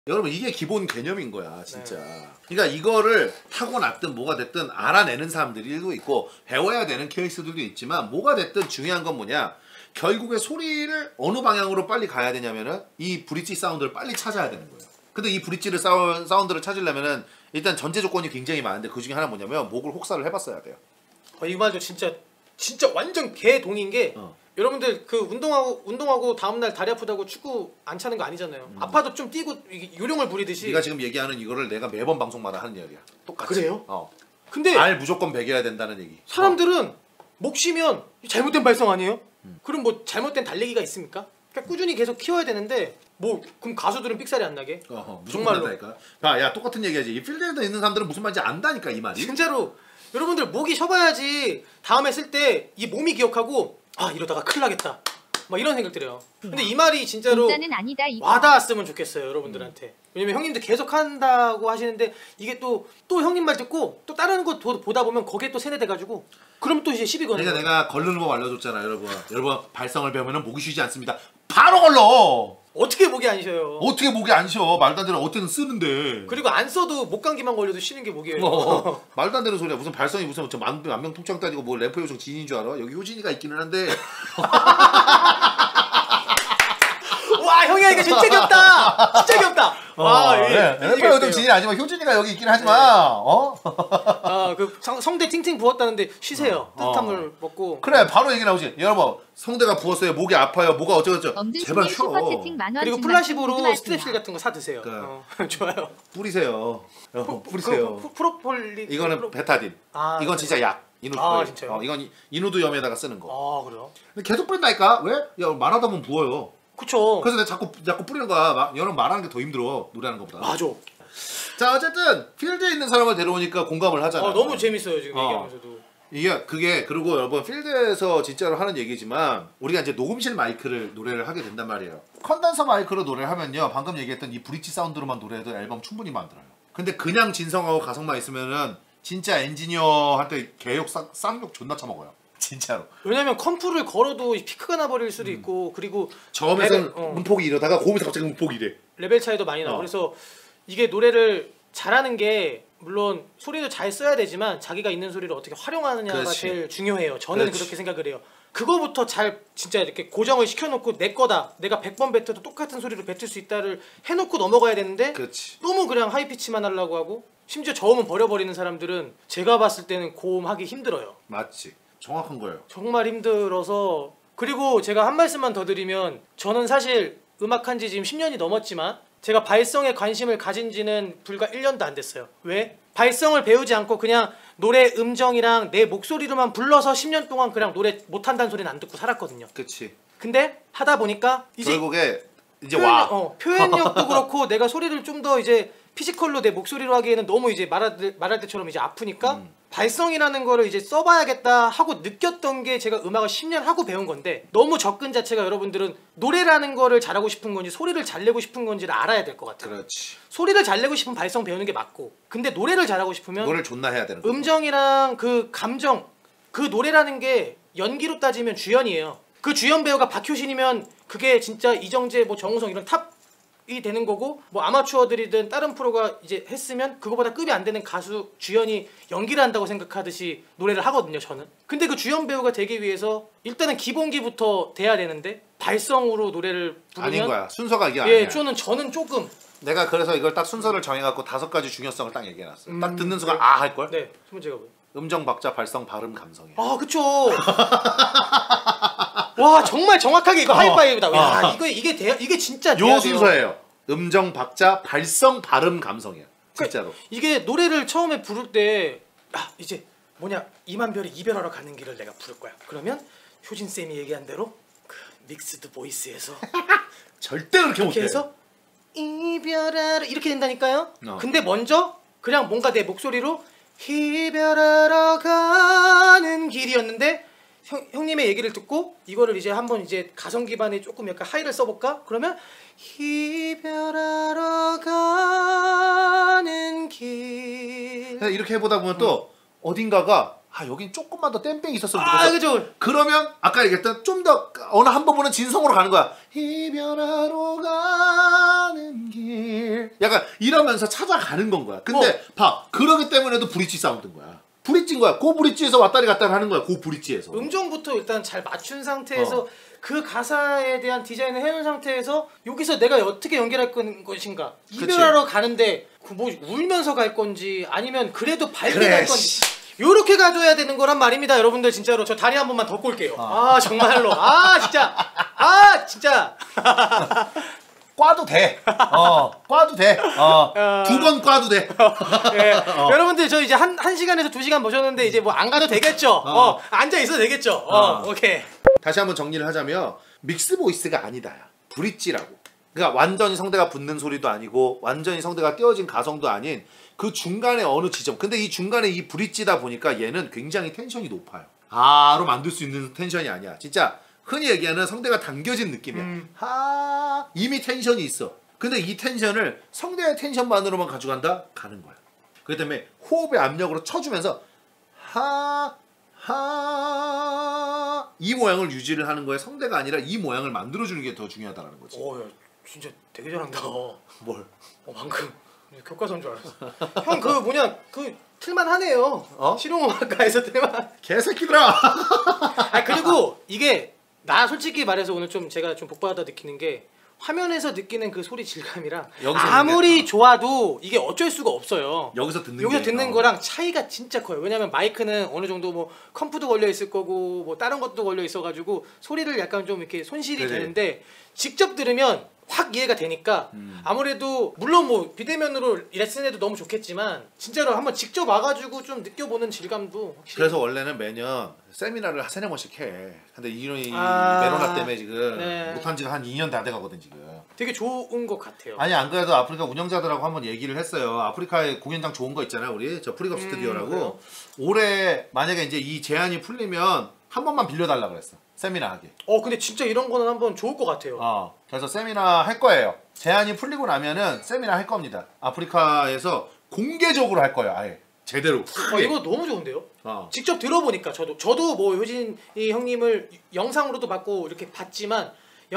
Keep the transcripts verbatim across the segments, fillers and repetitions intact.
여러분 이게 기본 개념인 거야 진짜. 네. 그러니까 이거를 타고났든 뭐가 됐든 알아내는 사람들도 있고 배워야 되는 케이스들도 있지만 뭐가 됐든 중요한 건 뭐냐, 결국에 소리를 어느 방향으로 빨리 가야 되냐면은 이 브릿지 사운드를 빨리 찾아야 되는 거예요. 근데 이 브릿지를 사우, 사운드를 찾으려면은 일단 전제 조건이 굉장히 많은데 그 중에 하나 뭐냐면 목을 혹사를 해봤어야 돼요. 어, 이 말도 진짜 진짜 완전 개동인 게 어. 여러분들 그 운동하고 운동하고 다음날 다리 아프다고 축구 안 차는 거 아니잖아요. 음. 아파도 좀 뛰고 요령을 부리듯이. 네가 지금 얘기하는 이거를 내가 매번 방송마다 하는 얘기야. 똑같이. 그래요? 어. 근데 알 무조건 배겨야 된다는 얘기. 사람들은 어. 목 쉬면 잘못된 발성 아니에요? 음. 그럼 뭐 잘못된 달래기가 있습니까? 그러니까 꾸준히 계속 키워야 되는데 뭐 그럼 가수들은 삑살이 안 나게? 어허, 무조건 난다니까. 야, 야 똑같은 얘기하지. 이 필드에 있는 사람들은 무슨 말인지 안다니까 이 말이. 진짜로 여러분들 목이 쉬어봐야지 다음에 쓸 때 이 몸이 기억하고 아 이러다가 큰일 나겠다 막 이런 생각 들어요. 근데 이 말이 진짜로 아니다, 와닿았으면 좋겠어요 여러분들한테. 음. 왜냐면 형님들 계속 한다고 하시는데 이게 또 또 형님 말 듣고 또 다른 거 보다 보면 거기에 또 세뇌돼가지고 그럼 또 이제 시비 거는 거예요. 내가 걸르는 법 알려줬잖아 여러분. 여러분 발성을 배우면 목이 쉬지 않습니다. 바로 걸러. 어떻게 목이 안 쉬어요? 어떻게 목이 안 쉬어? 말도 안 되는 어떻게든 쓰는데. 그리고 안 써도 목 감기만 걸려도 쉬는 게 목이에요. 어, 말도 안 되는 소리야. 무슨 발성이 무슨 만명 통장 따지고 뭐 래퍼 요청 지인인 줄 알아? 여기 효진이가 있기는 한데. 와 형이야 이거 진짜 귀엽다. 진짜 귀엽다. 어, 와, 네. 래퍼 요청 지인이 아니지만 효진이가 여기 있긴 하지만. 네. 어? 아그 성대 팅팅 부었다는데 쉬세요. 어. 따뜻한 물 먹고. 그래 바로 얘기 나오지. 여러분 성대가 부었어요. 목이 아파요. 뭐가 어쩌고저쩌. 제발 쉬어. 그리고 플라시보로 스트랩실 같은 거 사 드세요. 그러니까. 어, 좋아요. 뿌리세요. 어, 뿌리세요. 그, 프로폴리. 이거는 프로... 베타딘. 아, 이건 진짜 약. 이누 아 진짜요? 어, 이건 이누두염에다가 쓰는 거. 아 그래요? 근데 계속 뿌린다니까? 왜? 야 말하다 보면 부어요. 그쵸. 그래서 내가 자꾸 자꾸 뿌리는 거야. 여러분 말하는 게 더 힘들어. 노래하는 것보다. 맞아. 자 어쨌든 필드에 있는 사람을 데려오니까 공감을 하잖아. 아, 너무 재밌어요 지금 어. 얘기하면서도. 이게 그게 그리고 여러분 필드에서 진짜로 하는 얘기지만 우리가 이제 녹음실 마이크를 노래를 하게 된단 말이에요. 컨덴서 마이크로 노래를 하면요 방금 얘기했던 이 브릿지 사운드로만 노래해도 앨범 충분히 만들어요. 근데 그냥 진성하고 가성만 있으면은 진짜 엔지니어한테 개욕 쌍욕 존나 처먹어요. 진짜로. 왜냐면 컴프를 걸어도 피크가 나버릴 수도 음. 있고 그리고 처음에는 어. 문폭이 이러다가 고음에서 갑자기 문폭이 이래. 레벨 차이도 많이 나고 어. 그래서 이게 노래를 잘하는 게 물론 소리도 잘 써야 되지만 자기가 있는 소리를 어떻게 활용하느냐가 그렇지. 제일 중요해요. 저는 그렇지. 그렇게 생각을 해요. 그거부터 잘 진짜 이렇게 고정을 시켜놓고 내 거다. 내가 백 번 뱉어도 똑같은 소리로 뱉을 수 있다를 해놓고 넘어가야 되는데 그렇지. 너무 그냥 하이피치만 하려고 하고 심지어 저음은 버려버리는 사람들은 제가 봤을 때는 고음하기 힘들어요. 맞지. 정확한 거예요. 정말 힘들어서. 그리고 제가 한 말씀만 더 드리면 저는 사실 음악한 지 지금 십 년이 넘었지만 제가 발성에 관심을 가진 지는 불과 일 년도 안 됐어요. 왜? 발성을 배우지 않고 그냥 노래 음정이랑 내 목소리로만 불러서 십 년 동안 그냥 노래 못한다는 소리는 안 듣고 살았거든요. 그치. 근데 하다 보니까 이제 결국에 이제 표현, 와. 어, 표현력도 그렇고 내가 소리를 좀 더 이제 피지컬로 내 목소리로 하기에는 너무 이제 말할, 말할 때처럼 이제 아프니까 음. 발성이라는 거를 이제 써봐야겠다 하고 느꼈던 게 제가 음악을 십 년 하고 배운 건데 너무 접근 자체가 여러분들은 노래라는 거를 잘하고 싶은 건지 소리를 잘 내고 싶은 건지를 알아야 될 것 같아요. 그렇지. 소리를 잘 내고 싶으면 발성 배우는 게 맞고 근데 노래를 잘하고 싶으면 노래를 존나 해야 되는 거죠. 음정이랑 그 감정 그 노래라는 게 연기로 따지면 주연이에요. 그 주연 배우가 박효신이면 그게 진짜 이정재 뭐 정우성 이런 탑 이 되는 거고 뭐 아마추어들이든 다른 프로가 이제 했으면 그거보다 급이 안 되는 가수 주연이 연기를 한다고 생각하듯이 노래를 하거든요 저는. 근데 그 주연 배우가 되기 위해서 일단은 기본기부터 돼야 되는데 발성으로 노래를 부르면 아닌 거야. 순서가 이게 예, 아니야. 저는 저는 조금 내가 그래서 이걸 딱 순서를 정해갖고 다섯 가지 중요성을 딱 얘기해놨어요. 음, 딱 듣는 순간 네. 아 할걸? 네. 첫 번째가 뭐예요? 음정, 박자, 발성, 발음, 감성이에요. 아 그쵸. 와 정말 정확하게 이거 어, 하이파이브다. 어. 야 이거 이게 돼 이게 진짜 요 순서예요. 음정, 박자, 발성, 발음, 감성이야. 진짜로. 그러니까 이게 노래를 처음에 부를 때 아, 이제 뭐냐 이만별이 이별하러 가는 길을 내가 부를 거야. 그러면 효진 쌤이 얘기한 대로 그 믹스드 보이스에서 절대 그렇게 못해. 해서 이별하러 이렇게 된다니까요. 어. 근데 먼저 그냥 뭔가 내 목소리로 이별하러 가는 길이었는데 형, 형님의 얘기를 듣고 이거를 이제 한번 이제 가성 기반에 조금 약간 하이를 써볼까? 그러면 이별하러 가는 길 이렇게 해보다 보면 또 음. 어딘가가 아 여긴 조금만 더 땜병이 있었으면 아 좋겠어. 그죠. 그러면 아까 얘기했던 좀 더 어느 한 부분은 진성으로 가는 거야. 이별하러 가는 길. 약간 이러면서 찾아가는 건 거야. 근데 어. 봐 그러기 때문에도 브릿지 사운드인 거야. 브릿지인 거야. 그 브릿지에서 왔다리 갔다리 하는 거야. 그 브릿지에서. 음정부터 일단 잘 맞춘 상태에서 어. 그 가사에 대한 디자인을 해놓은 상태에서 여기서 내가 어떻게 연결할 건- 것인가. 이별하러 가는데 그 뭐 울면서 갈 건지 아니면 그래도 밝게 그래, 갈 건지 요렇게 가져야 되는 거란 말입니다. 여러분들 진짜로 저 다리 한 번만 더 꼴게요. 어. 아 정말로 아 진짜 아 진짜 꽈도 돼. 어, 꽈도 돼. 어, 어. 두 번 꽈도 돼. 예. 어. 여러분들 저 이제 한, 한 시간에서 두 시간 보셨는데 이제 뭐 안 가도 되겠죠. 어. 어. 앉아 있어도 되겠죠. 어. 어. 오케이. 다시 한번 정리를 하자면 믹스 보이스가 아니다. 브릿지라고. 그러니까 완전히 성대가 붙는 소리도 아니고 완전히 성대가 띄어진 가성도 아닌 그 중간에 어느 지점. 근데 이 중간에 이 브릿지다 보니까 얘는 굉장히 텐션이 높아요. 아로 만들 수 있는 텐션이 아니야. 진짜 흔히 얘기하는 성대가 당겨진 느낌이야. 음. 하 이미 텐션이 있어. 근데 이 텐션을 성대의 텐션만으로만 가져간다? 가는 거야. 그렇기 때문에 호흡의 압력으로 쳐주면서 하 하 이 모양을 유지를 하는 거에 성대가 아니라 이 모양을 만들어주는 게 더 중요하다는 거지. 오, 야, 진짜 되게 잘한다. 어, 뭘? 방금 교과서인 줄 알았어. 형 그 뭐냐 그 틀만 하네요. 어? 실용음악과에서 틀만. 개새끼들아! 아 그리고 이게 나 솔직히 말해서 오늘 좀 제가 좀 복받아 느끼는 게 화면에서 느끼는 그 소리 질감이랑 여기서 아무리 듣는 게- 좋아도 이게 어쩔 수가 없어요. 여기서 듣는 여기서 게, 듣는 어. 거랑 차이가 진짜 커요. 왜냐면 마이크는 어느 정도 뭐 컴프도 걸려 있을 거고 뭐 다른 것도 걸려 있어가지고 소리를 약간 좀 이렇게 손실이 그래. 되는데 직접 들으면 확 이해가 되니까 음. 아무래도 물론 뭐 비대면으로 레슨해도 너무 좋겠지만 진짜로 한번 직접 와가지고 좀 느껴보는 질감도 확실히. 그래서 원래는 매년 세미나를 세네 번씩 해. 근데 이런 이 아, 메로나 때문에 지금 네. 못한 지가 한 이 년 다 돼가거든 지금. 되게 좋은 것 같아요. 아니 안 그래도 아프리카 운영자들하고 한번 얘기를 했어요. 아프리카에 공연장 좋은 거 있잖아요. 우리 저 프리급 음, 스튜디오라고. 그래요? 올해 만약에 이제 이 제한이 풀리면 한 번만 빌려달라 그랬어. 세미나 하게. 어 근데 진짜 이런 거는 한번 좋을 것 같아요. 어, 그래서 세미나 할 거예요. 제한이 풀리고 나면은 세미나 할 겁니다. 아프리카에서 공개적으로 할 거예요. 아예 제대로. 어, 이거 너무 좋은데요? 어. 직접 들어보니까 저도 저도 뭐 효진이 형님을 영상으로도 봤고 이렇게 봤지만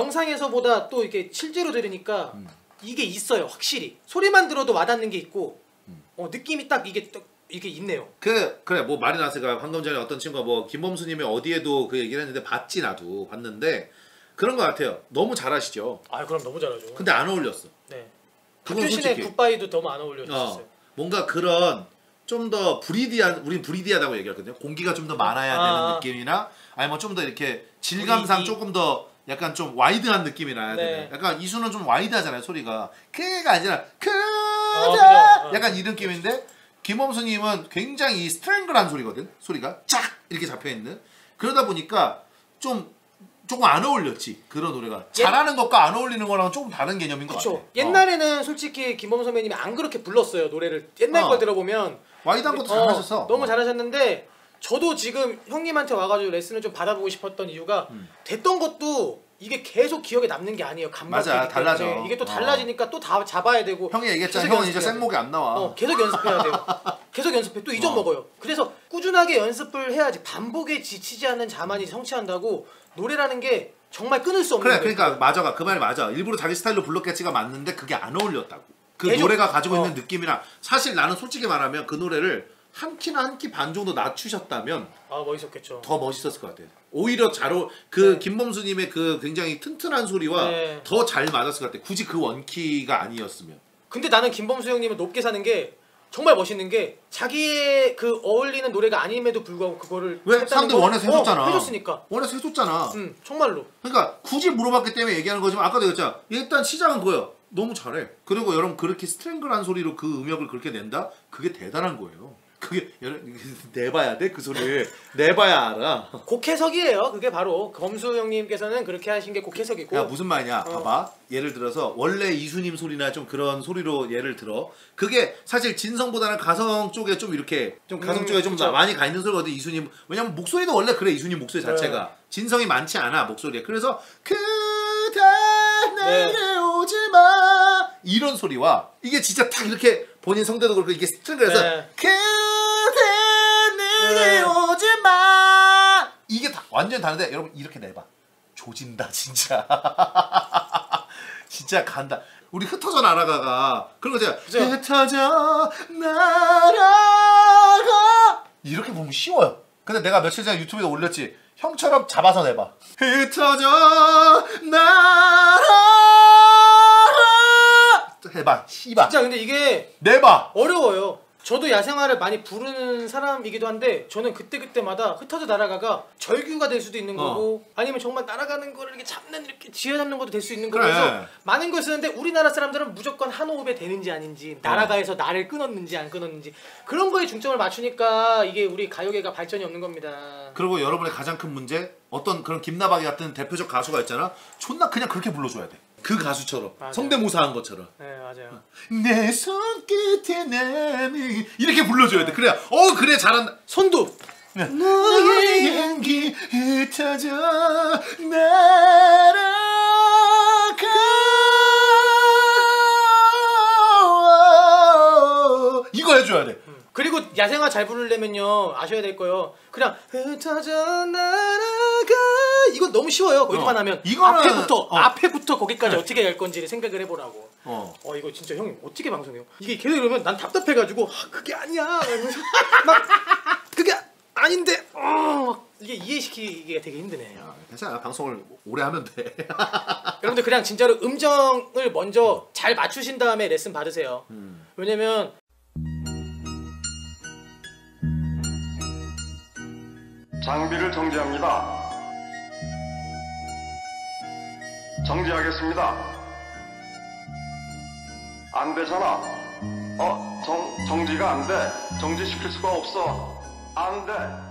영상에서보다 또 이렇게 실제로 들으니까 음. 이게 있어요 확실히 소리만 들어도 와닿는 게 있고 음. 어, 느낌이 딱 이게 딱 이게 있네요. 그 그래 뭐 말이 나왔으니까 방금 전에 어떤 친구가 뭐 김범수님이 어디에도 그 얘기를 했는데 봤지 나도 봤는데 그런 것 같아요. 너무 잘하시죠. 아 그럼 너무 잘하죠. 근데 안 어울렸어. 네. 그건 박효신의 솔직히. 굿바이도 너무 안 어울려졌어요. 어, 뭔가 그런 좀 더 브리디한 우린 브리디하다고 얘기하거든요. 공기가 좀 더 많아야 아. 되는 느낌이나 아니면 좀 더 이렇게 질감상 브리디. 조금 더 약간 좀 와이드한 느낌이 나야 네. 되는. 약간 이수는 좀 와이드하잖아요 소리가. 그가 아니라 그자 그죠. 어. 약간 이 느낌인데 김범수님은 굉장히 스트랭글한 소리거든. 소리가 쫙 이렇게 잡혀 있는. 그러다 보니까 좀 조금 안 어울렸지 그런 노래가. 옛- 잘하는 것과 안 어울리는 거랑 조금 다른 개념인 것 그렇죠. 같아. 어. 옛날에는 솔직히 김범수 선배님이 안 그렇게 불렀어요 노래를. 옛날 어. 걸 들어보면 와이드한 것도 어, 잘하셨어. 너무 잘하셨는데 저도 지금 형님한테 와가지고 레슨을 좀 받아보고 싶었던 이유가 음. 됐던 것도 이게 계속 기억에 남는 게 아니에요. 감각이기 맞아, 달라져. 때문에. 이게 또 어. 달라지니까 또 다 잡아야 되고 형이 얘기했잖아. 계속 형은 이제 연습해야 생목이 안 나와. 어, 계속 연습해야 돼요. 계속 연습해. 또 잊어먹어요. 그래서 꾸준하게 연습을 해야지 반복에 지치지 않는 자만이 성취한다고 노래라는 게 정말 끊을 수 없는 그래, 거예요. 그러니까 맞아가 그 말이 맞아. 일부러 자기 스타일로 불렀겠지가 맞는데 그게 안 어울렸다고. 그 계속- 노래가 가지고 어. 있는 느낌이랑 사실 나는 솔직히 말하면 그 노래를 한 키나 한 키 반 정도 낮추셨다면 아 멋있었겠죠. 더 멋있었을 것 같아요. 오히려 잘어 그 네. 김범수님의 그 굉장히 튼튼한 소리와 네. 더 잘 맞았을 것 같아. 굳이 그 원키가 아니었으면. 근데 나는 김범수 형님은 높게 사는 게 정말 멋있는 게 자기의 그 어울리는 노래가 아님에도 불구하고 그거를 왜 했다는 사람들 건- 원해서 해줬잖아. 어, 해줬으니까. 원해서 해줬잖아. 음 정말로. 그러니까 굳이 물어봤기 때문에 얘기하는 거지만 아까도 얘기했잖아. 일단 시작은 그거야. 너무 잘해. 그리고 여러분 그렇게 스트랭글한 소리로 그 음역을 그렇게 낸다? 그게 대단한 거예요. 그게 여러분 내봐야 돼 그 소리를. 내봐야 알아. 곡해석이에요. 그게 바로 검수 형님께서는 그렇게 하신 게 곡해석이고. 야 무슨 말이냐? 어. 봐봐. 예를 들어서 원래 이수님 소리나 좀 그런 소리로 예를 들어. 그게 사실 진성보다는 가성 쪽에 좀 이렇게 좀 가성 음, 쪽에 좀 그쵸. 많이 가 있는 소리거든 이수님. 왜냐면 목소리도 원래 그래 이수님 목소리 자체가 네. 진성이 많지 않아 목소리에. 그래서 그대 네. 내게 오지 마 이런 소리와 이게 진짜 탁 이렇게 본인 성대도 그렇고 이게 스트링그래서 네. 그대 여기 오지 마. 이게 다 완전 다른데 여러분 이렇게 내봐. 조진다 진짜. 진짜 간다. 우리 흩어져 날아가가 그런 거잖아. 흩어져 날아가 이렇게 보면 쉬워요. 근데 내가 며칠 전에 유튜브에 올렸지. 형처럼 잡아서 내봐. 흩어져 날아가 해봐. 씨발. 진짜 근데 이게 내봐. 어려워요. 저도 야생화를 많이 부르는 사람이기도 한데 저는 그때그때마다 흩어져 날아가가 절규가 될 수도 있는 거고 어. 아니면 정말 날아가는 거를 이렇게 잡는 이렇게 쥐어잡는 것도 될 수 있는 그래. 거라서 많은 걸 쓰는데 우리나라 사람들은 무조건 한 호흡에 되는지 아닌지 날아가에서 나를 끊었는지 안 끊었는지 그런 거에 중점을 맞추니까 이게 우리 가요계가 발전이 없는 겁니다. 그리고 여러분의 가장 큰 문제 어떤 그런 김나박이 같은 대표적 가수가 있잖아. 존나 그냥 그렇게 불러줘야 돼. 그 가수처럼 맞아요. 성대모사한 것처럼. 네 맞아요. 내 손끝에 남이 이렇게 불러줘야 돼. 그래야 어 그래 잘한다. 손도 네. 너의 향기 흩어져 날아가 이거 해줘야 돼. 그리고 야생화 잘 부르려면요 아셔야 될 거요. 그냥 흩어져 날아가 이건 너무 쉬워요. 거기만 어. 하면 이거는- 앞에부터 어. 앞에부터 거기까지 네. 어떻게 갈 건지를 생각을 해보라고. 어. 어 이거 진짜 형님 어떻게 방송해요? 이게 계속 이러면 난 답답해가지고 아, 그게 아니야 이러면서 막 그게 아닌데 어, 막 이게 이해시키기가 되게 힘드네. 야, 괜찮아. 방송을 오래 하면 돼. 여러분들 그냥 진짜로 음정을 먼저 잘 맞추신 다음에 레슨 받으세요. 음. 왜냐면 장비를 정지합니다. 정지하겠습니다. 안 되잖아. 어, 정, 정지가 안 돼. 정지시킬 수가 없어. 안 돼.